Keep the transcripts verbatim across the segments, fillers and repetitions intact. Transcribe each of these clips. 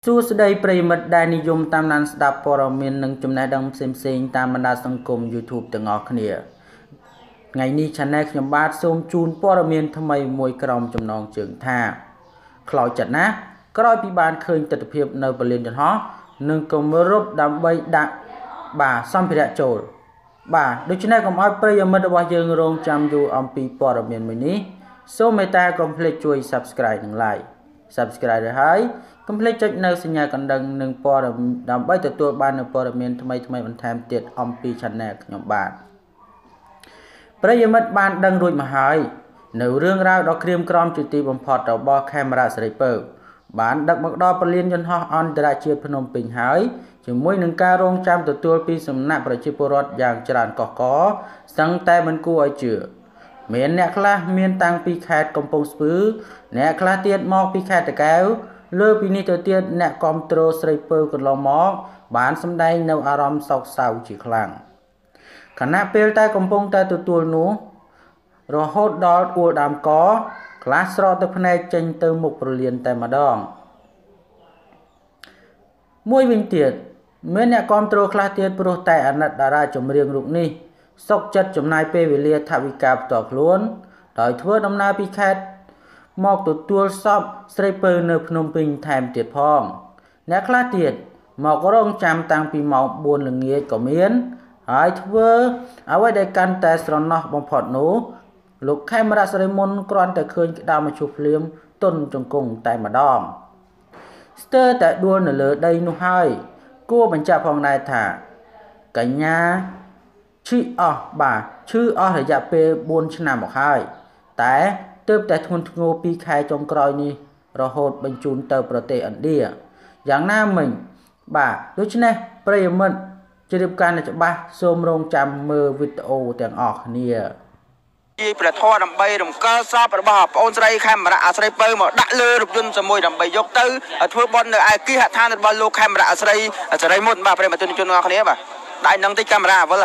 សួស្តីប្រិយមិត្តដែលនិយមតាមដានស្ដាប់ព័ត៌មាននិងចំណេះដឹងផ្សេងៗតាមបណ្ដាសង្គម YouTube ទាំងអស់គ្នាថ្ងៃនេះ Channel ខ្ញុំបាទសូមជូនព័ត៌មានថ្មីមួយក្រុមចំណងជើងថាខ្លោចចិត្តណាស់ក្រោយពីបានឃើញទស្សនវិជ្ជានៅពលានយន្តហោះនិងគម្រប់ដើម្បីដាក់បាទសម្ភារៈចូលបាទដូច្នេះកុំឲ្យប្រិយមិត្តរបស់យើងរងចាំយូរអំពីព័ត៌មានមួយនេះសូមមេត្តាកុំភ្លេចជួយ Subscribe និង Like Subscribe ឲ្យហើយកុំភ្លេចចុចនៅសញ្ញាកណ្ដឹងនិងព័ត៌មានដើម្បីទទួលបាននូវព័ត៌មានថ្មីៗបន្ថែមទៀតអំពី Channel ខ្ញុំបាទប្រិយមិត្តបានដឹងរួចមកហើយនៅរឿងរ៉ាវដ៏ក្រៀមក្រំជាទីបំផុតរបស់ខេមរៈសេរីពៅបានដឹកមកដល់ពលានយន្តហោះអន្តរជាតិភ្នំពេញហើយជាមួយនឹងការរងចាំទទួលពីសំណាក់ប្រជាពលរដ្ឋយ៉ាងច្រើនកកកសឹងតែមិនគួរឲ្យជឿមានអ្នកខ្លះមានតាំងពីខេត្តកំពង់ស្ពឺអ្នកខ្លះទៀតមកពីខេត្តតាកែវលើពីនេះទៅទៀតអ្នកគាំទ្រស្រីពៅកន្លងមកបានសម្ដែងនៅអារម្មណ៍សោកសៅជាខ្លាំងខណៈពេលតែកំពុងតែទទួលនោះរហូតដល់អួលដើមកខ្លះស្រកទឹកភ្នែកចេញទៅមុខប្រលានតែម្ដងមួយវិញទៀតមានអ្នកគាំទ្រខ្លះទៀតព្រោះតែអាណិតតារាចម្រៀងរូបនេះសុខចិត្តចំណាយពេលវេលាថវិកាផ្ទាល់ខ្លួនដោយធ្វើដំណើរពីខេត្តមកទទួលសពស្រីពៅនៅភ្នំពេញថែមទៀតផងអ្នកខ្លះទៀតមករងចាំតាំងពីម៉ោងបួនល្ងាចក៏មានហើយធ្វើអ្វីដែលកាន់តែស្រណោះបំផុតនោះលោកខេមរៈសេរីមុនគ្រាន់តែឃើញក្តាមមឈូសភ្លាមទុនចង្គង់តែម្ដងស្ទើរតែដួលនៅលើដីនោះហើយគួរបញ្ជាក់ផងដែរថាកញ្ញាឈឺអស់បាទឈឺអស់រយៈពេលបួនឆ្នាំមកហើយតែទើបតែធ្ងន់ធ្ងរពីខែចុងក្រោយនេះរហូតបញ្ជូនទៅប្រទេសឥណ្ឌាយ៉ាងណាមិញបាទដូច្នេះប្រិយមិត្តជ្រាបការច្បាស់សូមរងចាំមើលវីដេអូទាំងអស់គ្នាជាព្រះធម៌ដើម្បីរំកិលសពរបស់បងអូនស្រីខេមរៈអាស្រីពៅមកដាក់លើរថយន្តជាមួយដើម្បីយកទៅធ្វើបន់នៅឯគេហដ្ឋានរបស់លោកខេមរៈអាស្រីអាស្រីមុនបាទប្រិយមិត្តជនទាំងអស់គ្នាបាទដៃនឹងតិចកាមេរ៉ាវល់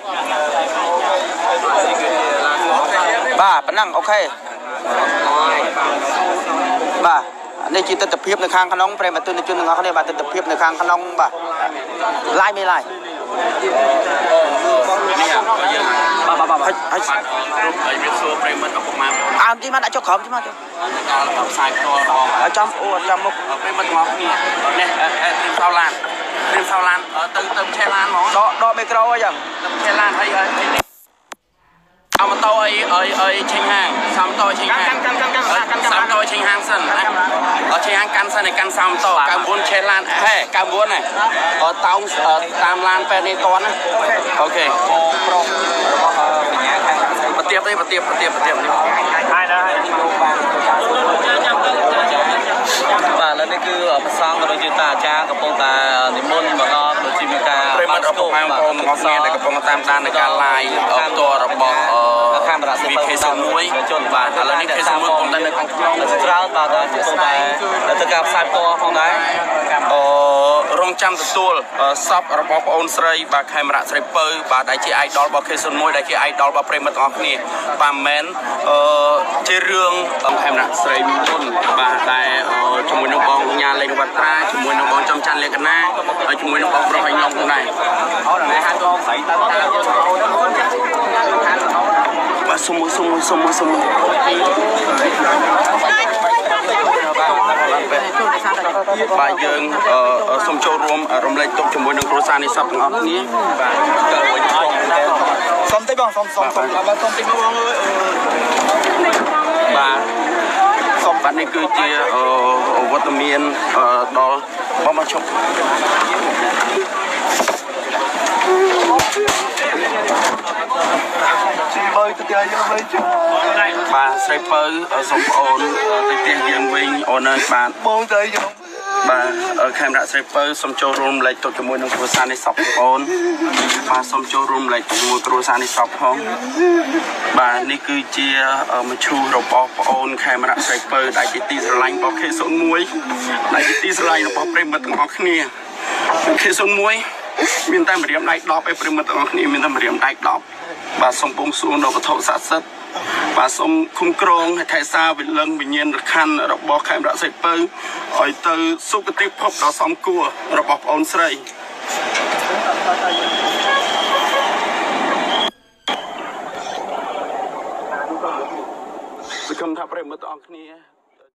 បាទប៉ណ្ណឹងអូខេបាទនេះជាទស្សនវិជ្ជានៅខាងក្នុងប្រិយមិត្តជនទាំងអស់គ្នាបាទទស្សនវិជ្ជានៅខាងក្នុងបាទឡាយមិនឡាយបាទបាទបាទហើយហើយវាសួរប្រិមិត្តអពុកម៉ាអើទីមកដាក់ចុះក្រោមទីមកចុះដល់ផ្សាយផ្ទាល់បងចាំអូចាំមុខប្រិមិត្តទាំងអស់គ្នានេះព្រីមសោឡានព្រីមសោឡានទៅទៅឆេឡានហ្មងដកដកមីក្រូអីចឹងទៅឆេឡានហើយเอามาโต้ไอ้ไอ้ไอ้เชงห่างซ้ำโต้เชงห่างกันกันกันกันซ้ำโต้เชงห่างสั้นนะเอาเชงห่างกันสั้นในกันซ้ำโต้การบุญเชลานเฮ้การบุญไงเอาเต้าตามลานไปในตอนนะโอเคโปรปฏิบัติปฏิบัติปฏิบัติปฏิบัติได้ได้បាទแล้วนี่คือประสงค์โดยจิตอาจารย์กับปงตานิมนต์บอกโดยจิมีการប្រិមត្តរបស់ម៉ែបងប្អូនទាំងអស់គ្នាដែលកំពុងតាមដាននៃការ live ផ្ទាល់របស់ខាងរ៉ាស៊ីភេសមួយជនបាទឥឡូវនេះភេសមួយកំពុងតែនៅខាងក្នុងច្រើនបាទកំពុងតែទៅការផ្សាយផ្ទាល់ផងដែរអឺរងចាំទទួលសពរបស់បងអូនស្រីបាទខេមរៈស្រីពៅបាទដែលជា idol របស់ភេសមួយដែលជា idol របស់ប្រិមត្តទាំងអស់គ្នាបាទមិនមែនអឺជារឿងខេមរៈស្រីមុនបាទតែជាមួយនឹងបងញ៉ាលេងវត្ត្រាជាមួយនឹងបងចំច័ន្ទលក្ខណាហើយជាមួយនឹងបងប្រុសឯងឡងផងដែរអូនហាត់បងស្រីទៅបាទសុំសុំសុំសុំបាទយើងសូមចូលរួមរំលែកទុកជាមួយនឹងគ្រួសារនេះសពទាំងអស់គ្នាបាទសុំតិចបងសុំសុំសុំបាទសុំតិចបងអើយបាទសុំបាទនេះគឺជាវត្តមានដល់បងមកជប់បើទៅទៀតយើងវិញជុំបាទស្រីពៅសុំបងអូនទៅផ្ទះយើងវិញអូននៅបាទបងទៅខ្ញុំបាទខេមរៈស្រីពៅសូមចូលរួមលេខទុកជាមួយនឹងគ្រួសារនេះសពបងអូនបាទសូមចូលរួមលេខជាមួយគ្រួសារនេះសពផងបាទនេះគឺជាមឈូសរបស់បងអូនខេមរៈស្រីពៅដែលជាទីស្រឡាញ់របស់ ខេ ศูนย์ មួយដែលជាទីស្រឡាញ់របស់ប្រិមិត្តទាំងអស់គ្នា ខេ ศูนย์ មួយមានតែម្រាមដៃដប់ឯប្រិមិត្តទាំងអស់គ្នាមានតែម្រាមដៃដប់បាទសូមពងសួរនៅវត្ថុស័ក្តិសិទ្ធិបាទសូមគុំក្រងថៃសាវិលឹងវិញ្ញាណរខណ្ឌរបស់ខេមរៈសៃពៅឲ្យទៅសុគតិភពដ៏សមគួររបស់ប្អូនស្រីសង្ឃឹមថាប្រិយមិត្តទាំងអស់គ្នា